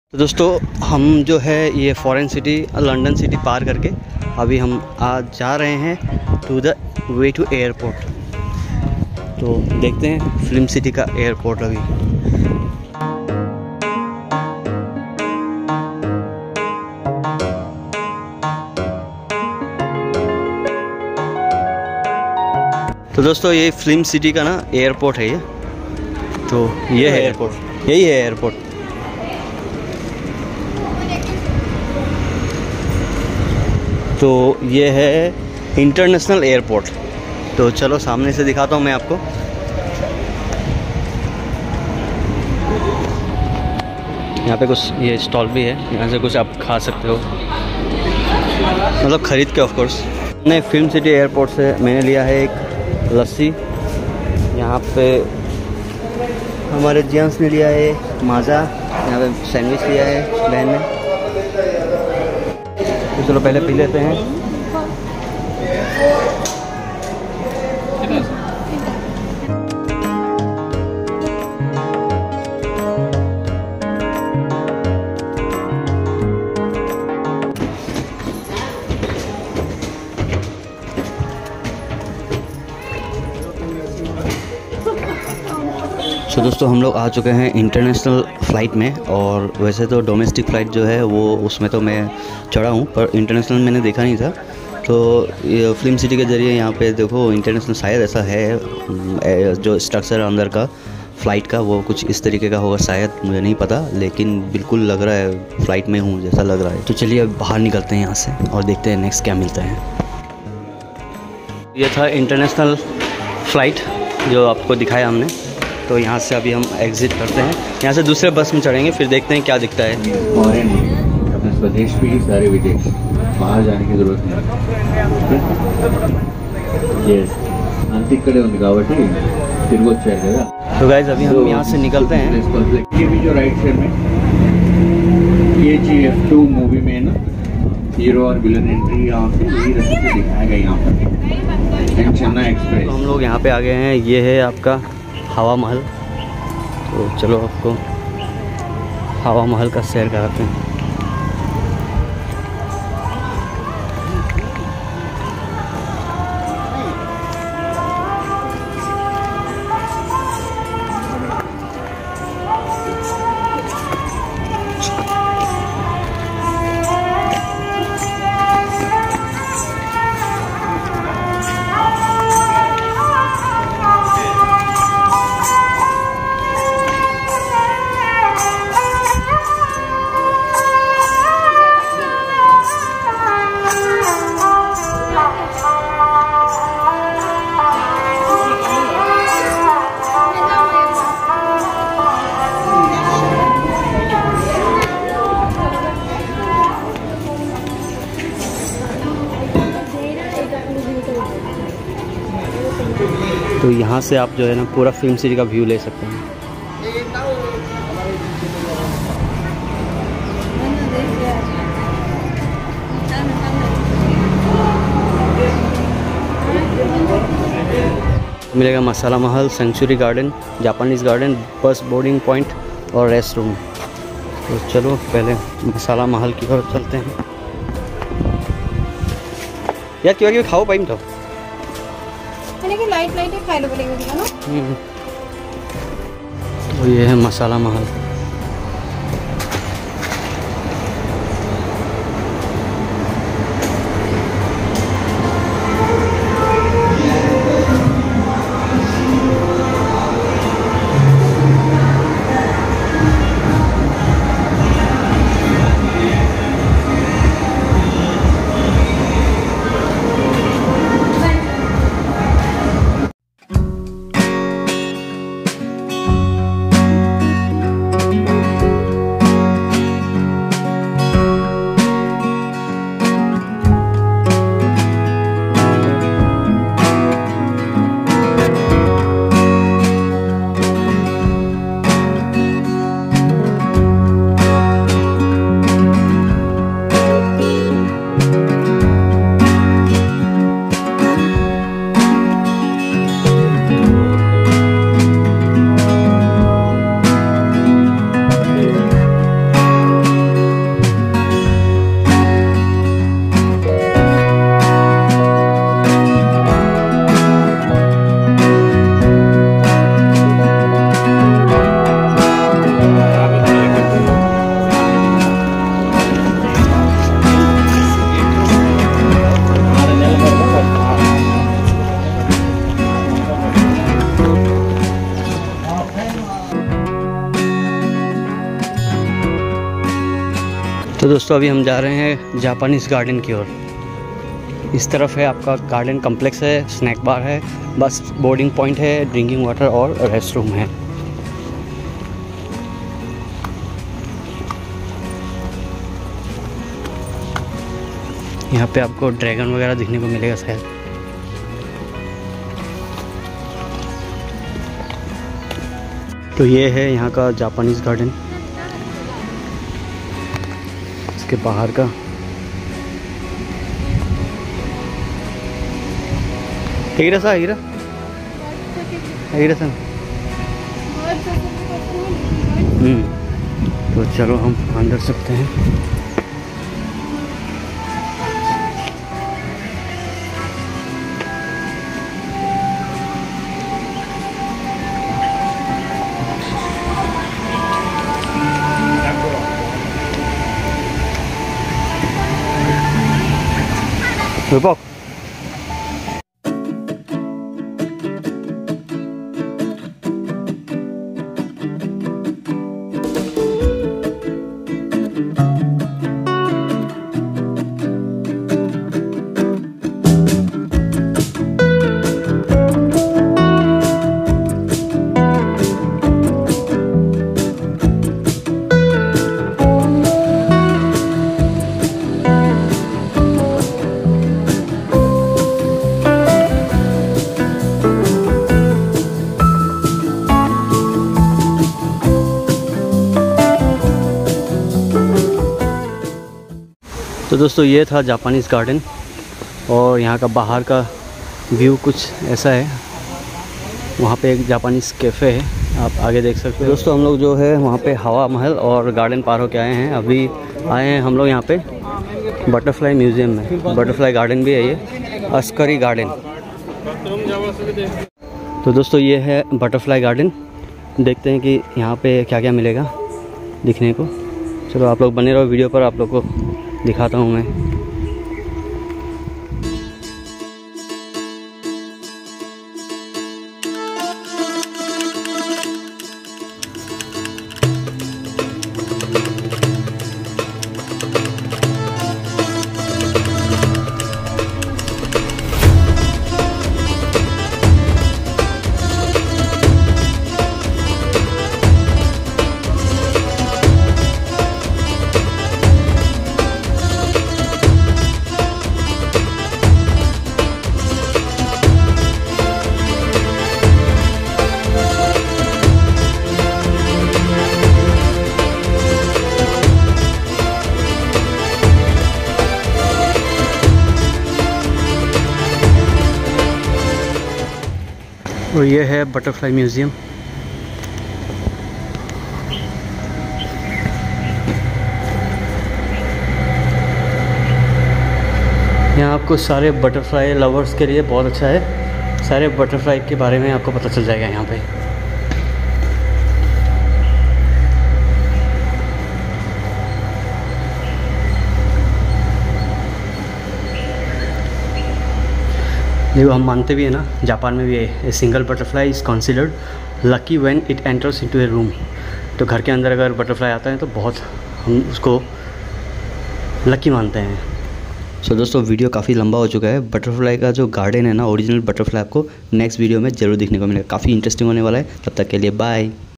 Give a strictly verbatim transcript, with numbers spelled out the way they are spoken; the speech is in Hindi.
तो दोस्तों हम जो है ये फॉरेन सिटी लंदन सिटी पार करके अभी हम आज जा रहे हैं to the way to airport. तो देखते हैं फिल्म सिटी का एयरपोर्ट अभी। तो दोस्तों ये फिल्म सिटी का ना एयरपोर्ट है ये। तो ये है एयरपोर्ट, यही है एयरपोर्ट। तो ये है इंटरनेशनल एयरपोर्ट। तो चलो सामने से दिखाता हूँ मैं आपको। यहाँ पे कुछ ये स्टॉल भी है, यहाँ से कुछ आप खा सकते हो, मतलब ख़रीद के ऑफ कोर्स। मैंने फिल्म सिटी एयरपोर्ट से मैंने लिया है एक लस्सी। यहाँ पे हमारे जेंट्स ने लिया है माजा। यहाँ पे सैंडविच लिया है बहन ने। तो चलो पहले पी लेते हैं। तो दोस्तों हम लोग आ चुके हैं इंटरनेशनल फ़्लाइट में। और वैसे तो डोमेस्टिक फ़्लाइट जो है वो उसमें तो मैं चढ़ा हूँ, पर इंटरनेशनल मैंने देखा नहीं था। तो ये फिल्म सिटी के ज़रिए यहाँ पे देखो इंटरनेशनल शायद ऐसा है, जो स्ट्रक्चर अंदर का फ़्लाइट का वो कुछ इस तरीके का होगा शायद, मुझे नहीं पता, लेकिन बिल्कुल लग रहा है फ़्लाइट में हूँ जैसा लग रहा है। तो चलिए अब बाहर निकलते हैं यहाँ से और देखते हैं नेक्स्ट क्या मिलता है। ये था इंटरनेशनल फ़्लाइट जो आपको दिखाया हमने। तो यहाँ से अभी हम एग्ज़िट करते हैं, यहाँ से दूसरे बस में चढ़ेंगे, फिर देखते हैं क्या दिखता है। फॉरेन अपने स्वदेश भी ही सारे विदेश, बाहर जाने की ज़रूरत नहीं। यस अंतिक कड़े उनकी गावटी फिर वो चल जाएगा। तो गाइस अभी हम यहाँ से निकलते हैं। ये भी जो राइट साइड में ये जी एफ टू मूवी में ना हीरो और विलन एंट्री यहाँ पे यही रास्ते से दिखाया गया यहाँ पर। चेन्नई एक्सप्रेस। तो हम लोग यहाँ पे आ गए हैं, ये है आपका हवा महल। तो चलो आपको हवा महल का सैर कराते हैं। तो यहाँ से आप जो है ना पूरा फिल्म सिटी का व्यू ले सकते हैं। मिलेगा Masala Mahal, century garden, Japanese garden, bus boarding point और रेस्ट रूम। तो चलो पहले मसाला महल की ओर चलते हैं। यार क्यों क्यों खाओ पाइम तो लाइट लाइट खाई लो बोलेगा ना। तो ये है मसाला महल। तो दोस्तों अभी हम जा रहे हैं जापानीज़ गार्डन की ओर। इस तरफ है आपका गार्डन कम्प्लेक्स है, स्नैक बार है, बस बोर्डिंग पॉइंट है, ड्रिंकिंग वाटर और रेस्ट रूम है। यहाँ पे आपको ड्रैगन वगैरह दिखने को मिलेगा शायद। तो ये है यहाँ का जापानीज़ गार्डन, इसके बाहर का। हीरा सा हीरा हीरा सा हम्म तो चलो हम अंदर सकते हैं। 대박. तो दोस्तों ये था जापानीज़ गार्डन और यहाँ का बाहर का व्यू कुछ ऐसा है। वहाँ पे एक जापानीज़ कैफ़े है, आप आगे देख सकते हो। दोस्तों हम लोग जो है वहाँ पे हवा महल और गार्डन पार होके आए हैं। अभी आए हैं हम लोग यहाँ पे बटरफ्लाई म्यूज़ियम में। बटरफ्लाई गार्डन भी है ये, अस्करी गार्डन। तो दोस्तों ये है बटरफ्लाई गार्डन। देखते हैं कि यहाँ पे क्या क्या मिलेगा दिखने को। चलो आप लोग बने रहो वीडियो पर, आप लोग को दिखाता हूँ मैं। और ये है बटरफ्लाई म्यूज़ियम। यहाँ आपको सारे बटरफ्लाई लवर्स के लिए बहुत अच्छा है। सारे बटरफ्लाई के बारे में आपको पता चल जाएगा यहाँ पे। देखो हम मानते भी है ना, जापान में भी है, a single butterfly is considered lucky when it enters into a room. तो घर के अंदर अगर बटरफ्लाई आता है तो बहुत हम उसको लकी मानते हैं। सो so, दोस्तों वीडियो काफ़ी लंबा हो चुका है। बटरफ्लाई का जो गार्डन है ना, ओरिजिनल बटरफ्लाई, आपको नेक्स्ट वीडियो में ज़रूर देखने को मिलेगा। काफ़ी इंटरेस्टिंग होने वाला है। तब तक के लिए बाय।